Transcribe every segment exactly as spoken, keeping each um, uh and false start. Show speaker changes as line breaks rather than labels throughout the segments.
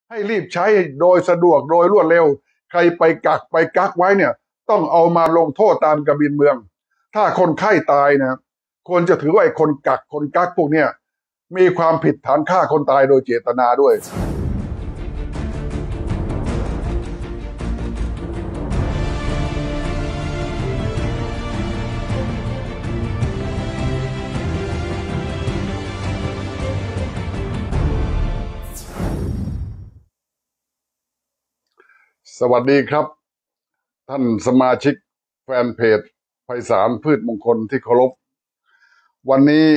ให้รีบใช้โดยสะดวกโดยรวดเร็วใครไปกักไปกักไว้เนี่ยต้องเอามาลงโทษตามกบินเมืองถ้าคนไข้ตายนะควรจะถือว่าไอ้คนกักคนกักพวกเนี้ยมีความผิดฐานฆ่าคนตายโดยเจตนาด้วยสวัสดีครับท่านสมาชิกแฟนเพจไพศาลพืชมงคลที่เคารพวันนี้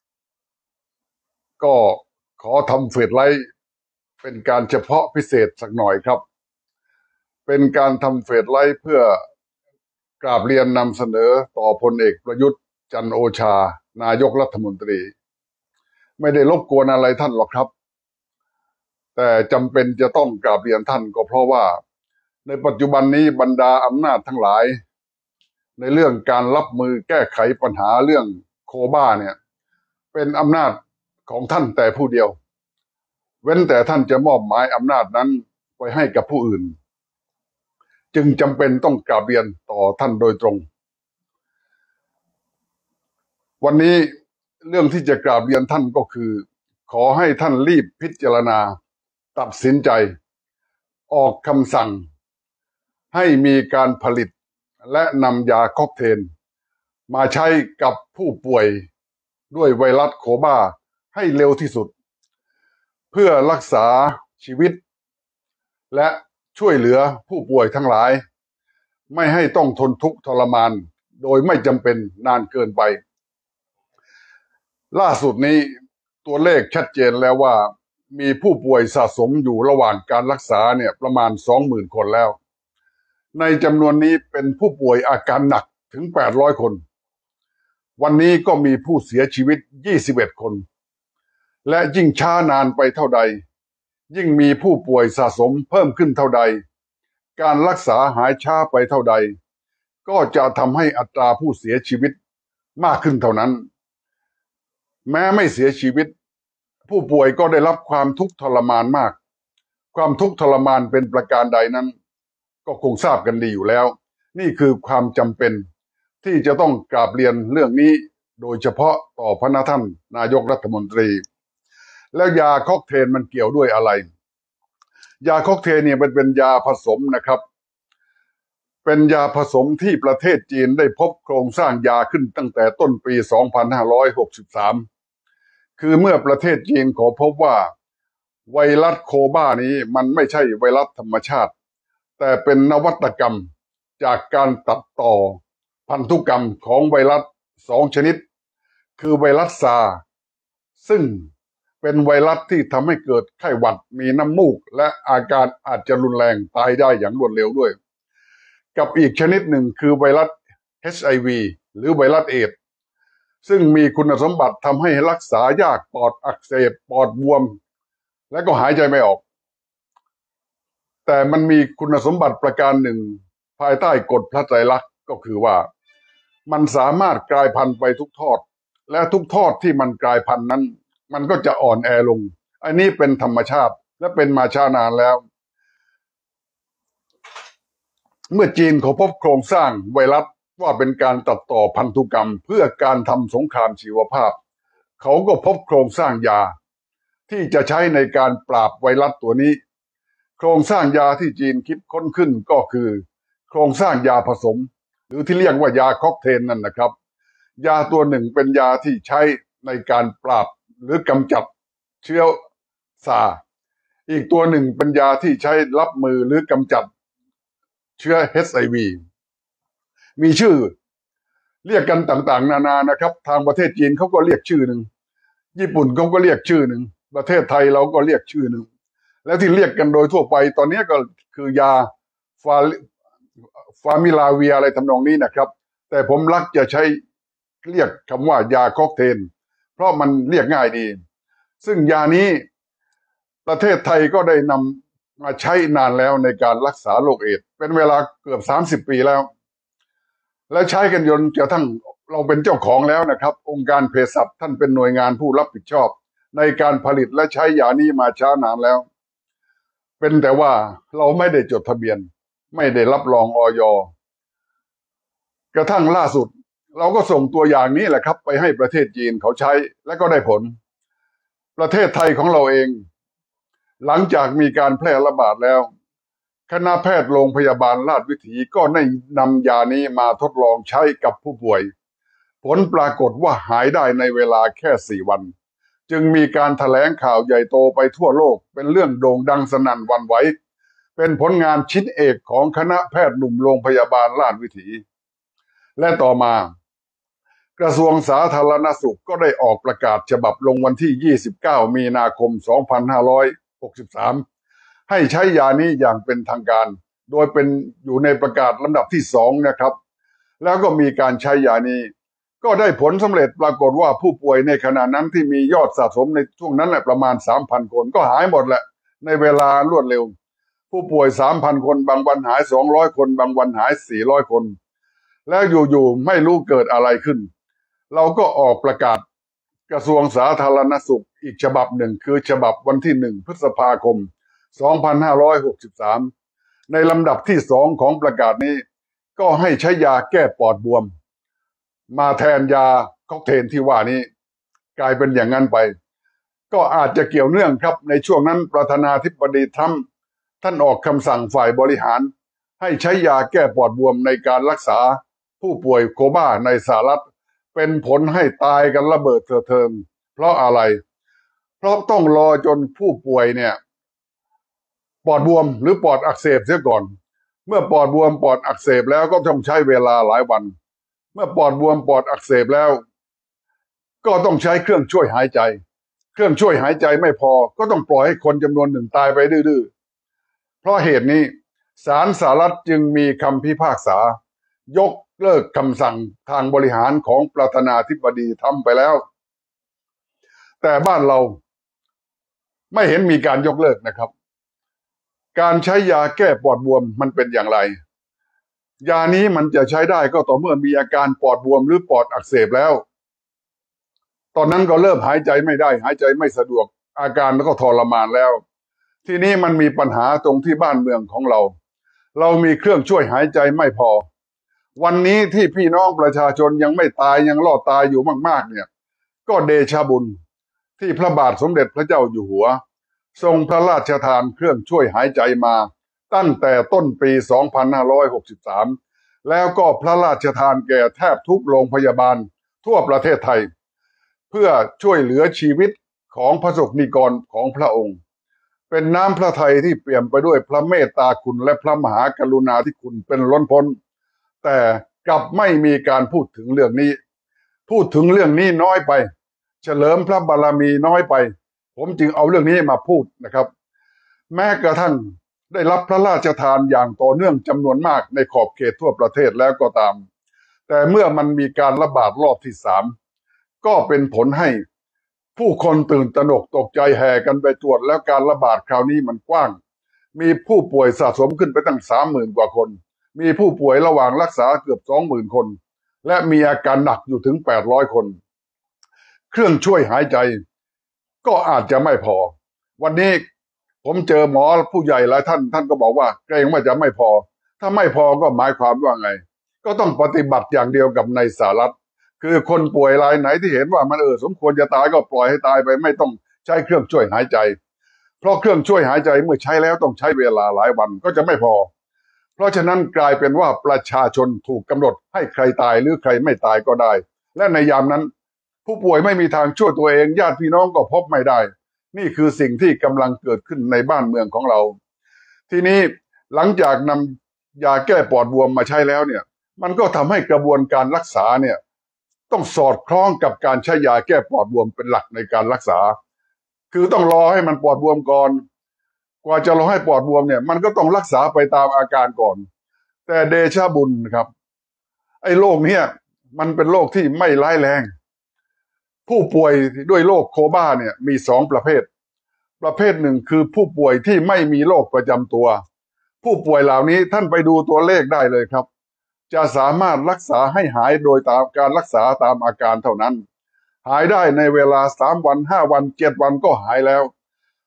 ก็ขอทำเฟซไลฟ์เป็นการเฉพาะพิเศษสักหน่อยครับเป็นการทำเฟซไลฟ์เพื่อกราบเรียนนำเสนอต่อพลเอกประยุทธ์จันทร์โอชานายกรัฐมนตรีไม่ได้รบกวนอะไรท่านหรอกครับแต่จำเป็นจะต้องกราบเรียนท่านก็เพราะว่าในปัจจุบันนี้บรรดาอำนาจทั้งหลายในเรื่องการรับมือแก้ไขปัญหาเรื่องโคบ้าเนี่ยเป็นอำนาจของท่านแต่ผู้เดียวเว้นแต่ท่านจะมอบหมายอำนาจนั้นไปให้กับผู้อื่นจึงจำเป็นต้องกราบเรียนต่อท่านโดยตรงวันนี้เรื่องที่จะกราบเรียนท่านก็คือขอให้ท่านรีบพิจารณาตัดสินใจออกคำสั่งให้มีการผลิตและนำยาค็อกเทลมาใช้กับผู้ป่วยด้วยไวรัสโคบ้าให้เร็วที่สุดเพื่อรักษาชีวิตและช่วยเหลือผู้ป่วยทั้งหลายไม่ให้ต้องทนทุกข์ทรมานโดยไม่จำเป็นนานเกินไปล่าสุดนี้ตัวเลขชัดเจนแล้วว่ามีผู้ป่วยสะสมอยู่ระหว่างการรักษาเนี่ยประมาณ สองหมื่น คนแล้วในจำนวนนี้เป็นผู้ป่วยอาการหนักถึงแปดร้อยคนวันนี้ก็มีผู้เสียชีวิตยี่สิบเอ็ดคนและยิ่งช้านานไปเท่าใดยิ่งมีผู้ป่วยสะสมเพิ่มขึ้นเท่าใดการรักษาหายช้าไปเท่าใดก็จะทำให้อัตราผู้เสียชีวิตมากขึ้นเท่านั้นแม้ไม่เสียชีวิตผู้ป่วยก็ได้รับความทุกข์ทรมานมากความทุกข์ทรมานเป็นประการใดนั้นก็คงทราบกันดีอยู่แล้วนี่คือความจำเป็นที่จะต้องกราบเรียนเรื่องนี้โดยเฉพาะต่อพระท่านนายกรัฐมนตรีแล้วยาค็อกเทลมันเกี่ยวด้วยอะไรยาค็อกเทลเนี่ยมันเป็นยาผสมนะครับเป็นยาผสมที่ประเทศจีนได้พบโครงสร้างยาขึ้นตั้งแต่ต้นปีสองพันห้าร้อยหกสิบสามคือเมื่อประเทศจีนขอพบว่าไวรัสโคบ้านี้มันไม่ใช่ไวรัสธรรมชาติแต่เป็นนวัตกรรมจากการตัดต่อพันธุกรรมของไวรัสสองชนิดคือไวรัสซาร์ซึ่งเป็นไวรัสที่ทำให้เกิดไข้หวัดมีน้ำมูกและอาการอาจจะรุนแรงตายได้อย่างรวดเร็วด้วยกับอีกชนิดหนึ่งคือไวรัส เอช ไอ วี หรือไวรัสเอดส์ซึ่งมีคุณสมบัติทำให้รักษายากปอดอักเสบปอดบวมและก็หายใจไม่ออกแต่มันมีคุณสมบัติประการหนึ่งภายใต้กฎพระไตรลักษณ์ก็คือว่ามันสามารถกลายพันธุ์ไปทุกทอดและทุกทอดที่มันกลายพันธุ์นั้นมันก็จะอ่อนแอลงอันนี้เป็นธรรมชาติและเป็นมาช้านานแล้วเมื่อจีนเขาพบโครงสร้างไวรัสว่าเป็นการตัดต่อพันธุกรรมเพื่อการทำสงครามชีวภาพเขาก็พบโครงสร้างยาที่จะใช้ในการปราบไวรัสตัวนี้โครงสร้างยาที่จีนคิดค้นขึ้นก็คือโครงสร้างยาผสมหรือที่เรียกว่ายาค็อกเทลนั่นนะครับยาตัวหนึ่งเป็นยาที่ใช้ในการปราบหรือกำจัดเชื้อซาร์อีกตัวหนึ่งเป็นยาที่ใช้รับมือหรือกำจัดเชื้อ เอช ไอ วี มีชื่อเรียกกันต่างๆนานานะครับทางประเทศจีนเขาก็เรียกชื่อหนึ่งญี่ปุ่นเขาก็เรียกชื่อหนึ่งประเทศไทยเราก็เรียกชื่อหนึ่งแล้วที่เรียกกันโดยทั่วไปตอนนี้ก็คือยาฟาฟามิลาเวียอะไรทำนองนี้นะครับแต่ผมรักจะใช้เรียกคำว่ายาค็อกเทลเพราะมันเรียกง่ายดีซึ่งยานี้ประเทศไทยก็ได้นำมาใช้นานแล้วในการรักษาโรคเอดส์เป็นเวลาเกือบสามสิบปีแล้วและใช้กันจนกระทั่งเราเป็นเจ้าของแล้วนะครับองค์การเภสัชท่านเป็นหน่วยงานผู้รับผิดชอบในการผลิตและใช้ยานี้มาช้านานแล้วเป็นแต่ว่าเราไม่ได้จดทะเบียนไม่ได้รับรองอย กระทั่งล่าสุดเราก็ส่งตัวอย่างนี้แหละครับไปให้ประเทศจีนเขาใช้และก็ได้ผลประเทศไทยของเราเองหลังจากมีการแพร่ระบาดแล้วคณะแพทย์โรงพยาบาลราชวิถีก็ได้นำยานี้มาทดลองใช้กับผู้ป่วยผลปรากฏว่าหายได้ในเวลาแค่สี่วันจึงมีการแถลงข่าวใหญ่โตไปทั่วโลกเป็นเรื่องโด่งดังสนั่นหวั่นไหวเป็นผลงานชิ้นเอกของคณะแพทย์หนุ่มโรงพยาบาลราชวิถีและต่อมากระทรวงสาธารณสุขก็ได้ออกประกาศฉบับลงวันที่ยี่สิบเก้ามีนาคมสองพันห้าร้อยหกสิบสามให้ใช้ยานี้อย่างเป็นทางการโดยเป็นอยู่ในประกาศลำดับที่สองนะครับแล้วก็มีการใช้ยานี้ก็ได้ผลสำเร็จปรากฏว่าผู้ป่วยในขณะนั้นที่มียอดสะสมในช่วงนั้นแหละประมาณ สามพัน คนก็หายหมดแหละในเวลารวดเร็วผู้ป่วย สามพัน คนบางวันหายสองร้อยคนบางวันหายสี่ร้อยคนแล้วอยู่ๆไม่รู้เกิดอะไรขึ้นเราก็ออกประกาศกระทรวงสาธารณสุขอีกฉบับหนึ่งคือฉบับวันที่หนึ่งพฤษภาคมสองพันห้าร้อยหกสิบสามในลำดับที่สองของประกาศนี้ก็ให้ใช้ยาแก้ปอดบวมมาแทนยาค็อกเทลที่ว่านี้กลายเป็นอย่างนั้นไปก็อาจจะเกี่ยวเนื่องครับในช่วงนั้นประธานาธิบดีทรัมป์ท่านออกคำสั่งฝ่ายบริหารให้ใช้ยาแก้ปอดบวมในการรักษาผู้ป่วยโคม่าในสหรัฐเป็นผลให้ตายกันระเบิดเถิดเทิงเพราะอะไรเพราะต้องรอจนผู้ป่วยเนี่ยปอดบวมหรือปอดอักเสบเสียก่อนเมื่อปอดบวมปอดอักเสบแล้วก็ต้องใช้เวลาหลายวันเมื่อปอดบวมปอดอักเสบแล้วก็ต้องใช้เครื่องช่วยหายใจเครื่องช่วยหายใจไม่พอก็ต้องปล่อยให้คนจำนวนหนึ่งตายไปดื้อๆเพราะเหตุนี้ศาลสหรัฐจึงมีคำพิพากษายกเลิกคำสั่งทางบริหารของประธานาธิบดีทำไปแล้วแต่บ้านเราไม่เห็นมีการยกเลิกนะครับการใช้ยาแก้ปอดบวมมันเป็นอย่างไรยานี้มันจะใช้ได้ก็ต่อเมื่อมีอาการปอดบวมหรือปอดอักเสบแล้วตอนนั้นก็เริ่มหายใจไม่ได้หายใจไม่สะดวกอาการแล้วก็ทรมานแล้วทีนี้มันมีปัญหาตรงที่บ้านเมืองของเราเรามีเครื่องช่วยหายใจไม่พอวันนี้ที่พี่น้องประชาชนยังไม่ตายยังรอดตายอยู่มากๆเนี่ยก็เดชะบุญที่พระบาทสมเด็จพระเจ้าอยู่หัวทรงพระราชทานเครื่องช่วยหายใจมาตั้งแต่ต้นปีสองพันห้าร้อยหกสิบสามแล้วก็พระราชทานแก่แทบทุกโรงพยาบาลทั่วประเทศไทยเพื่อช่วยเหลือชีวิตของพระสงฆ์นิกรของพระองค์เป็นน้ำพระทัยที่เปี่ยมไปด้วยพระเมตตาคุณและพระมหากรุณาธิคุณเป็นล้นพ้นแต่กลับไม่มีการพูดถึงเรื่องนี้พูดถึงเรื่องนี้น้อยไปเฉลิมพระบารมีน้อยไปผมจึงเอาเรื่องนี้มาพูดนะครับแม้กระทั่งได้รับพระราชทานอย่างต่อเนื่องจำนวนมากในขอบเขตทั่วประเทศแล้วก็ตามแต่เมื่อมันมีการระบาดรอบที่สามก็เป็นผลให้ผู้คนตื่นตระหนกตกใจแห่กันไปตรวจแล้วการระบาดคราวนี้มันกว้างมีผู้ป่วยสะสมขึ้นไปตั้งสามหมื่นกว่าคนมีผู้ป่วยระหว่างรักษาเกือบสองหมื่นคนและมีอาการหนักอยู่ถึงแปดร้อยคนเครื่องช่วยหายใจก็อาจจะไม่พอวันนี้ผมเจอหมอผู้ใหญ่หลายท่านท่านก็บอกว่าเกรงว่าจะไม่พอถ้าไม่พอก็หมายความว่าไงก็ต้องปฏิบัติอย่างเดียวกับในสหรัฐคือคนป่วยรายไหนที่เห็นว่ามันเออสมควรจะตายก็ปล่อยให้ตายไปไม่ต้องใช้เครื่องช่วยหายใจเพราะเครื่องช่วยหายใจเมื่อใช้แล้วต้องใช้เวลาหลายวันก็จะไม่พอเพราะฉะนั้นกลายเป็นว่าประชาชนถูกกำหนดให้ใครตายหรือใครไม่ตายก็ได้และในยามนั้นผู้ป่วยไม่มีทางช่วยตัวเองญาติพี่น้องก็พบไม่ได้นี่คือสิ่งที่กำลังเกิดขึ้นในบ้านเมืองของเราทีนี้หลังจากนำยาแก้ปอดบวมมาใช้แล้วเนี่ยมันก็ทำให้กระบวนการรักษาเนี่ยต้องสอดคล้องกับการใช้ยาแก้ปอดบวมเป็นหลักในการรักษาคือต้องรอให้มันปอดบวมก่อนกว่าจะรอให้ปอดบวมเนี่ยมันก็ต้องรักษาไปตามอาการก่อนแต่เดชะบุญครับไอ้โรคเนี่ยมันเป็นโรคที่ไม่ร้ายแรงผู้ป่วยด้วยโรคโคม่าเนี่ยมีสองประเภทประเภทหนึ่งคือผู้ป่วยที่ไม่มีโรคประจำตัวผู้ป่วยเหล่านี้ท่านไปดูตัวเลขได้เลยครับจะสามารถรักษาให้หายโดยตามการรักษาตามอาการเท่านั้นหายได้ในเวลาสามวันห้าวันเจ็ดวันก็หายแล้ว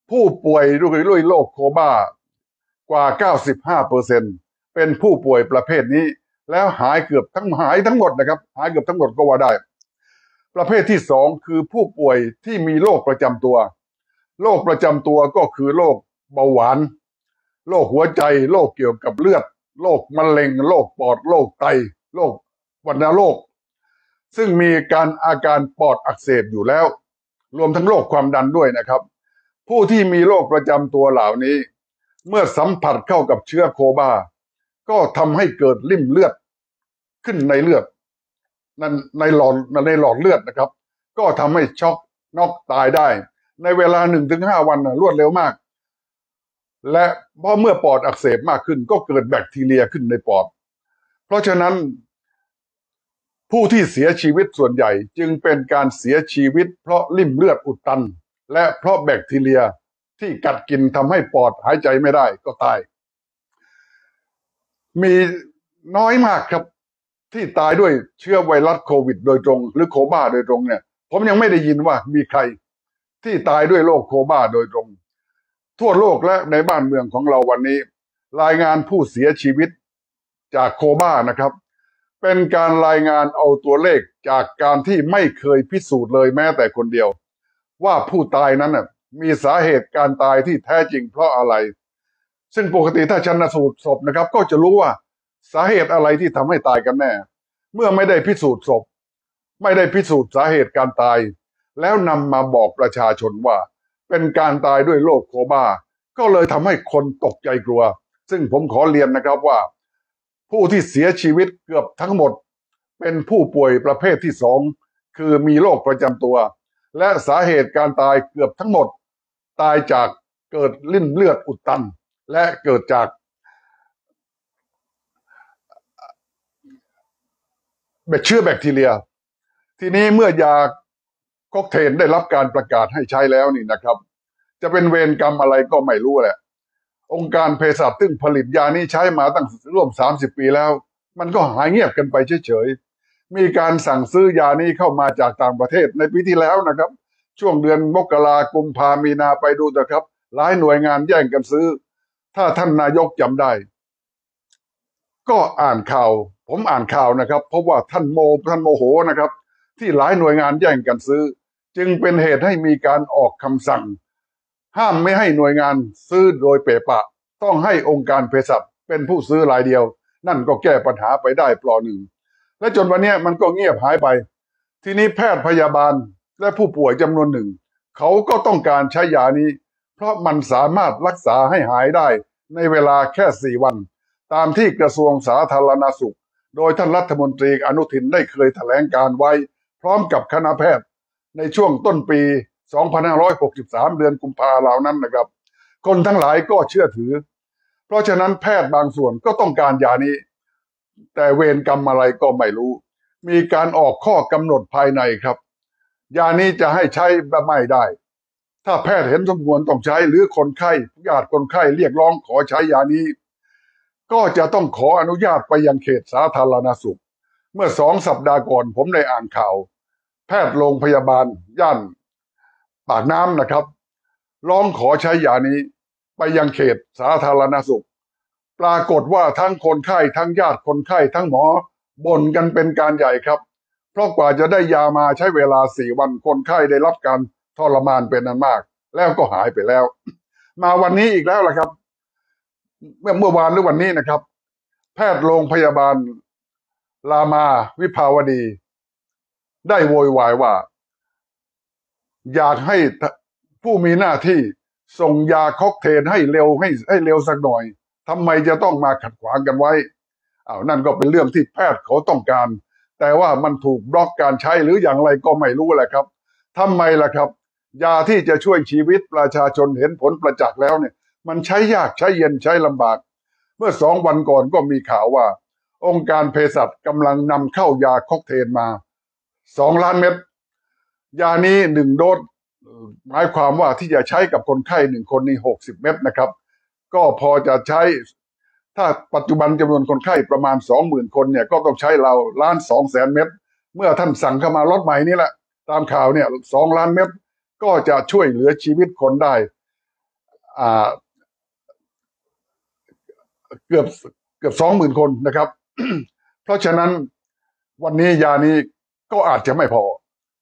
ผู้ป่วยด้วยโรคโคบ้ากว่า เก้าสิบห้าเปอร์เซ็นต์ เป็นผู้ป่วยประเภทนี้แล้วหายเกือบทั้งหายทั้งหมดนะครับหายเกือบทั้งหมดก็ว่าได้ประเภทที่สองคือผู้ป่วยที่มีโรคประจำตัวโรคประจำตัวก็คือโรคเบาหวานโรคหัวใจโรคเกี่ยวกับเลือดโรคมะเร็งโรคปอดโรคไตโรควัณโรคซึ่งมีการอาการปอดอักเสบอยู่แล้วรวมทั้งโรคความดันด้วยนะครับผู้ที่มีโรคประจำตัวเหล่านี้เมื่อสัมผัสเข้ากับเชื้อโคบาก็ทำให้เกิดริ่มเลือดขึ้นในเลือดนั่นในหลอดในหลอดเลือดนะครับก็ทำให้ช็อกน็อกตายได้ในเวลา หนึ่งถึงห้า วันรวดเร็วมากและเพราะเมื่อปอดอักเสบมากขึ้นก็เกิดแบคทีเรียขึ้นในปอดเพราะฉะนั้นผู้ที่เสียชีวิตส่วนใหญ่จึงเป็นการเสียชีวิตเพราะริ่มเลือดอุดตันและเพราะแบคทีเรียที่กัดกินทำให้ปอดหายใจไม่ได้ก็ตายมีน้อยมากครับที่ตายด้วยเชื้อไวรัสโควิดโดยตรงหรือโคบ้าโดยตรงเนี่ยผมยังไม่ได้ยินว่ามีใครที่ตายด้วยโรคโคบ้าโดยตรงทั่วโลกและในบ้านเมืองของเราวันนี้รายงานผู้เสียชีวิตจากโคบ้านะครับเป็นการรายงานเอาตัวเลขจากการที่ไม่เคยพิสูจน์เลยแม้แต่คนเดียวว่าผู้ตายนั้นมีสาเหตุการตายที่แท้จริงเพราะอะไรซึ่งปกติถ้าชันสูตรศพนะครับก็จะรู้ว่าสาเหตุอะไรที่ทำให้ตายกันแน่เมื่อไม่ได้พิสูจน์ศพไม่ได้พิสูจน์สาเหตุการตายแล้วนำมาบอกประชาชนว่าเป็นการตายด้วยโรคโคบ้าก็เลยทำให้คนตกใจกลัวซึ่งผมขอเรียนนะครับว่าผู้ที่เสียชีวิตเกือบทั้งหมดเป็นผู้ป่วยประเภทที่สองคือมีโรคประจำตัวและสาเหตุการตายเกือบทั้งหมดตายจากเกิดริ่มเลือดอุดตันและเกิดจากเชื้อแบคทีเรียทีนี้เมื่อยาค็อกเทลได้รับการประกาศให้ใช้แล้วนี่นะครับจะเป็นเวรกรรมอะไรก็ไม่รู้แหละองค์การเภสัชซึ่งผลิตยานี้ใช้มาตั้งร่วมสามสิบปีแล้วมันก็หายเงียบกันไปเฉยๆมีการสั่งซื้อยานี้เข้ามาจากต่างประเทศในปีที่แล้วนะครับช่วงเดือนมกราคมกุมภามีนาไปดูเถอะครับหลายหน่วยงานแย่งกันซื้อถ้าท่านนายกจำได้ก็อ่านข่าวผมอ่านข่าวนะครับเพราะว่าท่านโมท่านโมโหนะครับที่หลายหน่วยงานแย่งกันซื้อจึงเป็นเหตุให้มีการออกคำสั่งห้ามไม่ให้หน่วยงานซื้อโดยเปะปะต้องให้องค์การเภสัชเป็นผู้ซื้อรายเดียวนั่นก็แก้ปัญหาไปได้เปลาะหนึ่งและจนวันนี้มันก็เงียบหายไปทีนี้แพทย์พยาบาลและผู้ป่วยจำนวนหนึ่งเขาก็ต้องการใช้ยานี้เพราะมันสามารถรักษาให้หายได้ในเวลาแค่สี่วันตามที่กระทรวงสาธารณสุขโดยท่านรัฐมนตรีอนุทินได้เคยแถลงการไว้พร้อมกับคณะแพทย์ในช่วงต้นปีสองพันห้าร้อยหกสิบสามเดือนกุมภาพันธ์เหล่านั้นนะครับคนทั้งหลายก็เชื่อถือเพราะฉะนั้นแพทย์บางส่วนก็ต้องการยานี้แต่เวรกรรมอะไรก็ไม่รู้มีการออกข้อกำหนดภายในครับยานี้จะให้ใช้ไม่ได้ถ้าแพทย์เห็นสมควรต้องใช้หรือคนไข้ญาติคนไข้เรียกร้องขอใช้ยานี้ก็จะต้องขออนุญาตไปยังเขตสาธารณสุขเมื่อสองสัปดาห์ก่อนผมได้อ่านข่าวแพทย์โรงพยาบาลย่านปากน้ำนะครับร้องขอใช้ยานี้ไปยังเขตสาธารณสุขปรากฏว่าทั้งคนไข้ทั้งญาติคนไข้ทั้งหมอบ่นกันเป็นการใหญ่ครับเพราะกว่าจะได้ยามาใช้เวลาสี่วันคนไข้ได้รับการทรมานเป็นอันมากแล้วก็หายไปแล้วมาวันนี้อีกแล้วล่ะครับเมื่อเมื่อวานหรือวันนี้นะครับแพทย์โรงพยาบาลรามาวิภาวดีได้โวยวายว่าอยากให้ผู้มีหน้าที่ส่งยาค็อกเทลให้เร็วให้ให้เร็วสักหน่อยทำไมจะต้องมาขัดขวางกันไว้อ้าวนั่นก็เป็นเรื่องที่แพทย์เขาต้องการแต่ว่ามันถูกบล็อกการใช้หรืออย่างไรก็ไม่รู้แหละครับทำไมล่ะครับยาที่จะช่วยชีวิตประชาชนเห็นผลประจักษ์แล้วเนี่ยมันใช้ยากใช้เย็นใช้ลำบากเมื่อสองวันก่อนก็มีข่าวว่าองค์การเภสัชกำลังนำเข้ายาค็อกเทลมาสองล้านเม็ดยานี้หนึ่งโดสหมายความว่าที่จะใช้กับคนไข้หนึ่งคนนี่หกสิบเม็ดนะครับก็พอจะใช้ถ้าปัจจุบันจำนวนคนไข้ประมาณสองหมื่นคนเนี่ยก็ต้องใช้เราล้านสองแสนเม็ดเมื่อท่านสั่งเข้ามาล็อตใหม่นี่แหละตามข่าวเนี่ยสองล้านเม็ดก็จะช่วยเหลือชีวิตคนได้อ่าเกือบเกือบสองหมื่นคนนะครับ เพราะฉะนั้นวันนี้ยานี้ก็อาจจะไม่พอ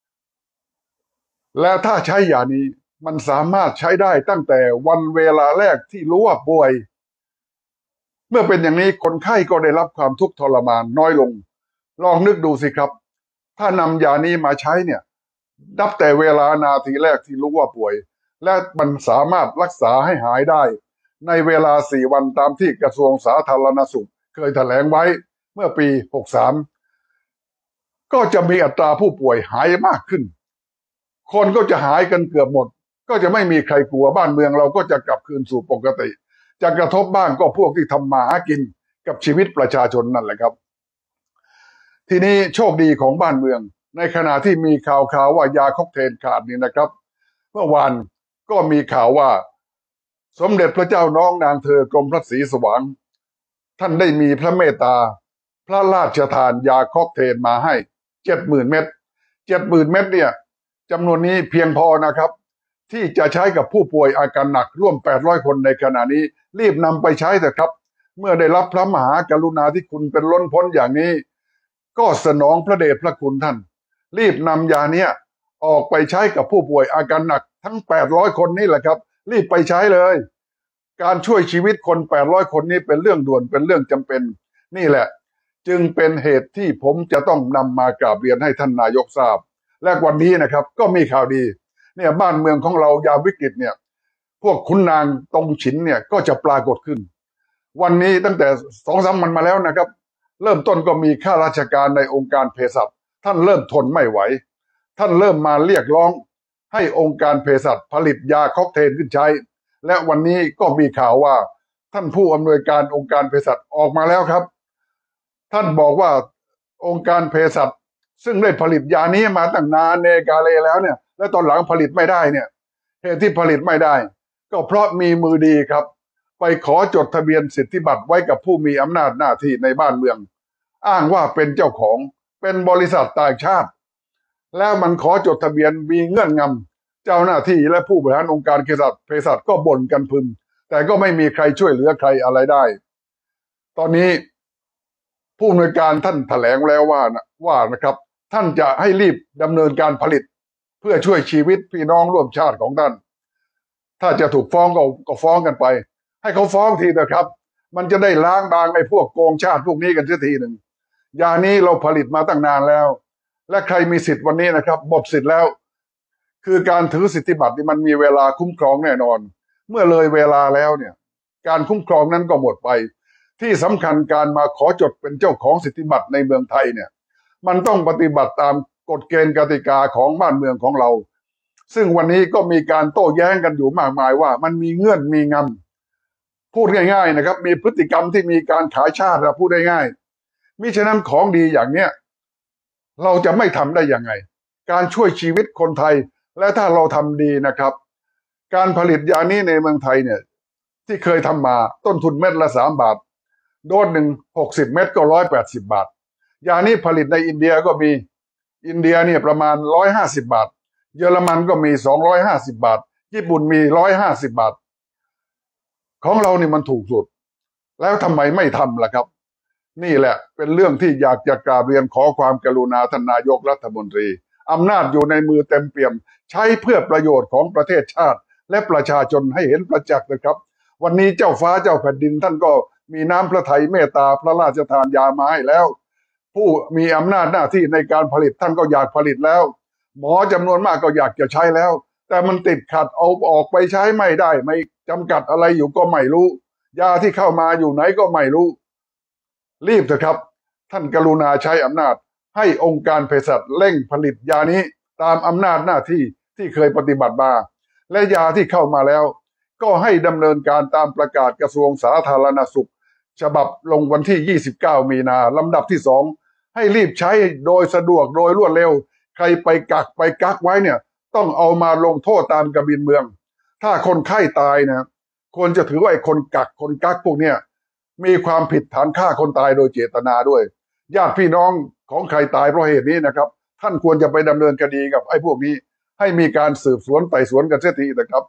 แล้วถ้าใช้ยานี้มันสามารถใช้ได้ตั้งแต่วันเวลาแรกที่รู้ว่าป่วยเมื่อเป็นอย่างนี้คนไข้ก็ได้รับความทุกข์ทรมานน้อยลงลองนึกดูสิครับถ้านำยานี้มาใช้เนี่ยนับแต่เวลานาทีแรกที่รู้ว่าป่วยและมันสามารถรักษาให้หายได้ในเวลาสี่วันตามที่กระทรวงสาธารณสุขเคยแถลงไว้เมื่อปีหกสามก็จะมีอัตราผู้ป่วยหายมากขึ้นคนก็จะหายกันเกือบหมดก็จะไม่มีใครกลัวบ้านเมืองเราก็จะกลับคืนสู่ปกติจะกระทบบ้างก็พวกที่ทำมาหากินกับชีวิตประชาชนนั่นแหละครับทีนี้โชคดีของบ้านเมืองในขณะที่มีข่าวข่าวว่ายาค็อกเทลขาดนี่นะครับเมื่อวานก็มีข่าวว่าสมเด็จพระเจ้าน้องนางเธอกรมพระศรีสว่างท่านได้มีพระเมตตาพระราชทานยาค็อกเทลมาให้เจ็ดหมื่นเม็ดเจ็ดหมื่นเม็ดเนี่ยจำนวนนี้เพียงพอนะครับที่จะใช้กับผู้ป่วยอาการหนักร่วมแปดร้อยคนในขณะนี้รีบนำไปใช้เถอะครับเมื่อได้รับพระมหากรุณาธิคุณเป็นล้นพ้นอย่างนี้ก็สนองพระเดชพระคุณท่านรีบนำยาเนี้ยออกไปใช้กับผู้ป่วยอาการหนักทั้งแปดร้อยคนนี่แหละครับรีบไปใช้เลยการช่วยชีวิตคนแปดร้อยคนนี้เป็นเรื่องด่วนเป็นเรื่องจำเป็นนี่แหละจึงเป็นเหตุที่ผมจะต้องนำมากราบเรียนให้ท่านนายกทราบและวันนี้นะครับก็มีข่าวดีเนี่ยบ้านเมืองของเรายามวิกฤตเนี่ยพวกขุนนางตรงฉินเนี่ยก็จะปรากฏขึ้นวันนี้ตั้งแต่สองสามวันมาแล้วนะครับเริ่มต้นก็มีข้าราชการในองค์การเภสัชท่านเริ่มทนไม่ไหวท่านเริ่มมาเรียกร้องให้องค์การเภสัชผลิตยาค็อกเทลขึ้นใช้และวันนี้ก็มีข่าวว่าท่านผู้อำนวยการองค์การเภสัชออกมาแล้วครับท่านบอกว่าองค์การเภสัชซึ่งได้ผลิตยานี้มาตั้งนานเนกาเลแล้วเนี่ยและตอนหลังผลิตไม่ได้เนี่ยเหตุที่ผลิตไม่ได้ก็เพราะมีมือดีครับไปขอจดทะเบียนสิทธิบัตรไว้กับผู้มีอำนาจหน้าที่ในบ้านเมืองอ้างว่าเป็นเจ้าของเป็นบริษัทต่างชาติแล้วมันขอจดทะเบียนมีเงื่อนงำเจ้าหน้าที่และผู้บริหารองค์การเภสัชเภสัชก็บ่นกันพึมแต่ก็ไม่มีใครช่วยเหลือใครอะไรได้ตอนนี้ผู้อำนวยการท่านแถลงแล้วว่านะว่านะครับท่านจะให้รีบดำเนินการผลิตเพื่อช่วยชีวิตพี่น้องร่วมชาติของท่านถ้าจะถูกฟ้องก็ก็ฟ้องกันไปให้เขาฟ้องทีเถอะครับมันจะได้ล้างบางไอ้พวกโกงชาติพวกนี้กันเสียทีหนึ่งยานี้เราผลิตมาตั้งนานแล้วและใครมีสิทธิ์วันนี้นะครับหมดสิทธิ์แล้วคือการถือสิทธิบัตรนี่มันมีเวลาคุ้มครองแน่นอนเมื่อเลยเวลาแล้วเนี่ยการคุ้มครองนั้นก็หมดไปที่สำคัญการมาขอจดเป็นเจ้าของสิทธิบัตรในเมืองไทยเนี่ยมันต้องปฏิบัติตามกฎเกณฑ์กติกาของบ้านเมืองของเราซึ่งวันนี้ก็มีการโต้แย้งกันอยู่มากมายว่ามันมีเงื่อนมีงำพูดง่ายๆนะครับมีพฤติกรรมที่มีการขายชาติเราพูดได้ง่ายมิฉะนั้นของดีอย่างเนี้ยเราจะไม่ทำได้ยังไงการช่วยชีวิตคนไทยและถ้าเราทำดีนะครับการผลิตยานี้ในเมืองไทยเนี่ยที่เคยทำมาต้นทุนเม็ดละสามบาทโดสหนึ่งหกสิบเม็ดก็ร้อยแปดสิบบาทยานี้ผลิตในอินเดียก็มีอินเดียเนี่ยประมาณร้อยห้าสิบบาทเยอรมันก็มีสองร้อยห้าสิบบาทญี่ปุ่นมีร้อยห้าสิบบาทของเรานี่มันถูกสุดแล้วทำไมไม่ทำล่ะครับนี่แหละเป็นเรื่องที่อยากจะกราบเรียนขอความกรุณาท่านนายกรัฐมนตรีอำนาจอยู่ในมือเต็มเปี่ยมใช้เพื่อประโยชน์ของประเทศชาติและประชาชนให้เห็นประจักษ์นะครับวันนี้เจ้าฟ้าเจ้าแผ่นดินท่านก็มีน้ำพระทัยเมตตาพระราชทานยามาให้แล้วผู้มีอำนาจหน้าที่ในการผลิตท่านก็อยากผลิตแล้วหมอจำนวนมากก็อยากจะใช้แล้วแต่มันติดขัดเอาออกไปใช้ไม่ได้ไม่จำกัดอะไรอยู่ก็ไม่รู้ยาที่เข้ามาอยู่ไหนก็ไม่รู้รีบเถอะครับท่านกรุณาใช้อำนาจให้องค์การเภสัชเร่งผลิตยานี้ตามอำนาจหน้าที่ที่เคยปฏิบัติมาและยาที่เข้ามาแล้วก็ให้ดำเนินการตามประกาศกระทรวงสาธารณสุขฉบับลงวันที่ยี่สิบเก้ามีนาลำดับที่สองให้รีบใช้โดยสะดวกโดยรวดเร็วใครไปกักไปกักไว้เนี่ยต้องเอามาลงโทษตามกบินเมืองถ้าคนไข้ตายนะควรจะถือว่าไอ้คนกักคนกักพวกเนี้ยมีความผิดฐานฆ่าคนตายโดยเจตนาด้วยญาติพี่น้องของใครตายเพราะเหตุนี้นะครับท่านควรจะไปดำเนินคดีกับไอ้พวกนี้ให้มีการสืบสวนไต่สวนกันเสียทีนะครับ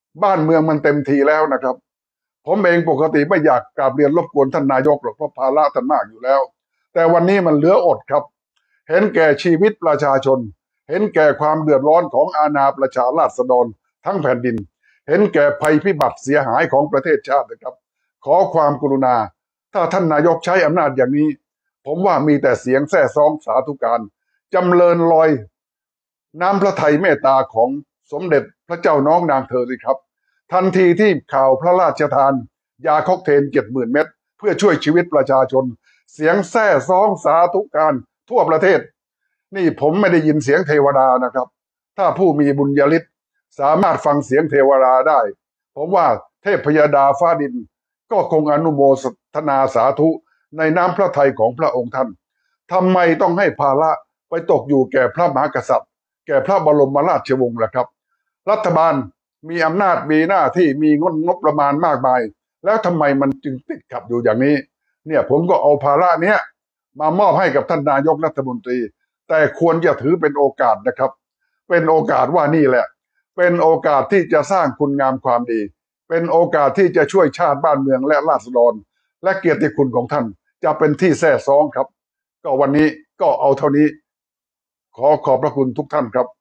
บ้านเมืองมันเต็มทีแล้วนะครับผมเองปกติไม่อยากกราบเรียนรบกวนท่านนายกหรอกเพราะภาระท่านมากอยู่แล้วแต่วันนี้มันเหลืออดครับเห็นแก่ชีวิตประชาชนเห็นแก่ความเดือดร้อนของอาณาประชาราษฎรทั้งแผ่นดินเห็นแก่ภัยพิบัติเสียหายของประเทศชาตินะครับขอความกรุณาถ้าท่านนายกใช้อำนาจอย่างนี้ผมว่ามีแต่เสียงแซ่ซ้องสาธุการจำเริญลอยน้ำพระทัยเมตตาของสมเด็จพระเจ้าน้องนางเธอสิครับทันทีที่ข่าวพระราชทานยาค็อกเทลเจ็ดหมื่นเม็ดเพื่อช่วยชีวิตประชาชนเสียงแซ่ซ้องสาธุการทั่วประเทศนี่ผมไม่ได้ยินเสียงเทวดานะครับถ้าผู้มีบุญญาฤทธิ์สามารถฟังเสียงเทวดาได้ผมว่าเทพยดาฟ้าดินก็คงอนุโมทนาสาธุในน้ำพระทัยของพระองค์ท่านทำไมต้องให้ภาระไปตกอยู่แก่พระมหากษัตริย์แก่พระบรมราชวงศ์ล่ะครับรัฐบาลมีอำนาจมีหน้าที่มีงบงบประมาณมากมายแล้วทำไมมันจึงติดขัดอยู่อย่างนี้เนี่ยผมก็เอาภาระเนี้ยมามอบให้กับท่านนายกรัฐมนตรีแต่ควรจะถือเป็นโอกาสนะครับเป็นโอกาสว่านี่แหละเป็นโอกาสที่จะสร้างคุณงามความดีเป็นโอกาสที่จะช่วยชาติบ้านเมืองและราษฎรและเกียรติคุณของท่านจะเป็นที่แท้ซ้องครับก็วันนี้ก็เอาเท่านี้ขอขอบพระคุณทุกท่านครับ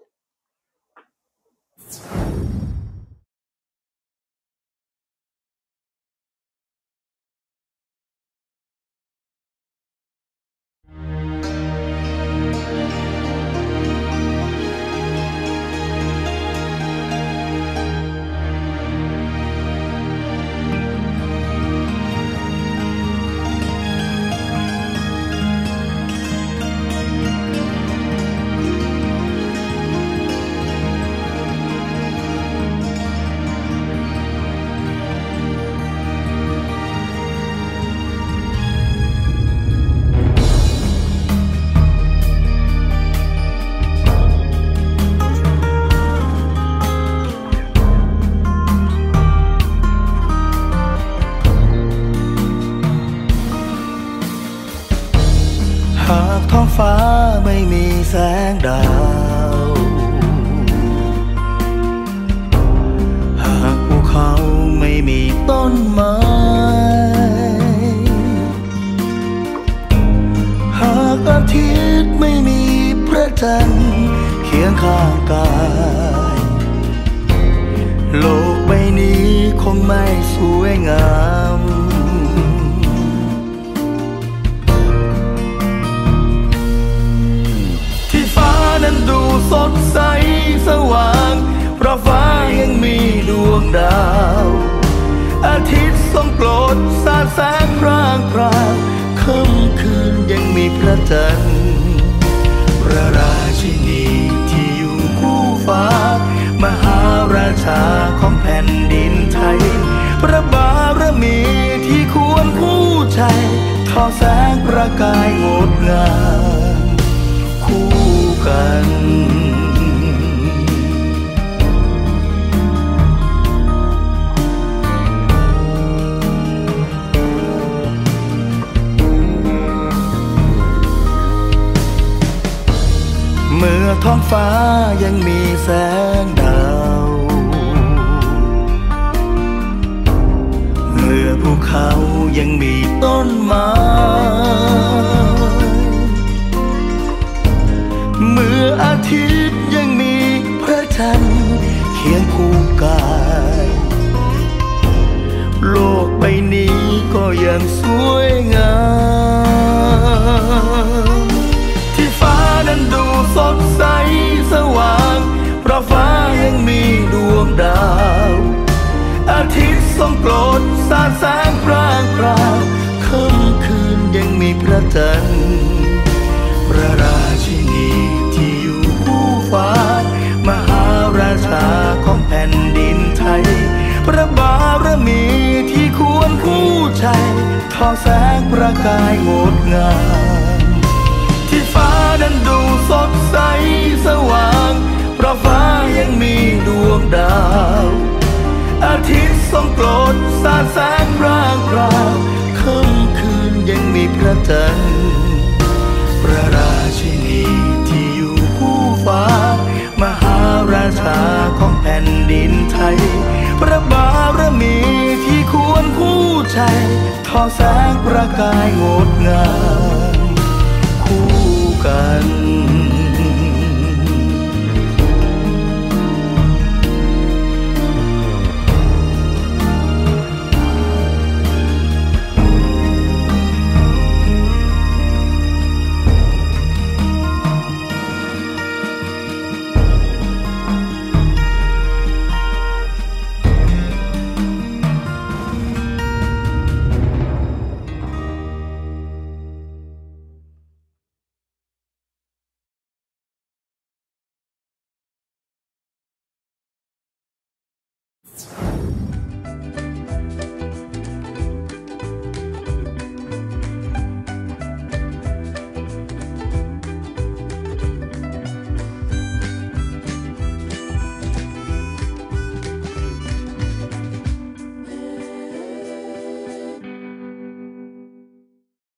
หากท้องฟ้าไม่มีแสงดาวหากภูเขาไม่มีต้นไม้หากอาทิตย์ไม่มีพระจันทร์เคียงข้างกายโลกใบนี้คงไม่สวยงามนั้นดูสดใสสว่างเพราะฟ้ายังมีดวงดาวอาทิตย์ทรงโปรดสาดแสงพร่างพราวค่ำคืนยังมีพระจันทร์พระราชินีที่อยู่คู่ฟ้ามหาราชาของแผ่นดินไทยพระบารมีที่ควรผู้ใจทอแสงประกายงดงามคู่กันเมื่อท้องฟ้ายังมีแสงดาวเมื่อภูเขายังมีต้นไม้เมื่ออาทิตย์ยังมีพระจันทร์เคียงคู่กายโลกใบนี้ก็ยังสวยงามที่ฟ้านั้นดูสดใสสว่างเพราะฟ้ายังมีดวงดาวอาทิตย์ทรงโปรดสาดแสงพร่างพราวค่ำคืนยังมีพระจันทร์พระราชินีที่อยู่คู่ฟ้ามหาราชาของแผ่นดินไทยพระบารมีที่ควรคู่ใจทอแสงประกายงดงามที่ฟ้านั้นดูสดใสสว่างเพราะฟ้ายังมีดวงดาวอาทิตย์ทรงโปรดสาดแสงพร่างพราวค่ำคืนยังมีพระจันทร์พระราชินีที่อยู่คู่ฟ้ามหาราชาของแผ่นดินไทยชัยทอแสงประกายงดงามคู่กัน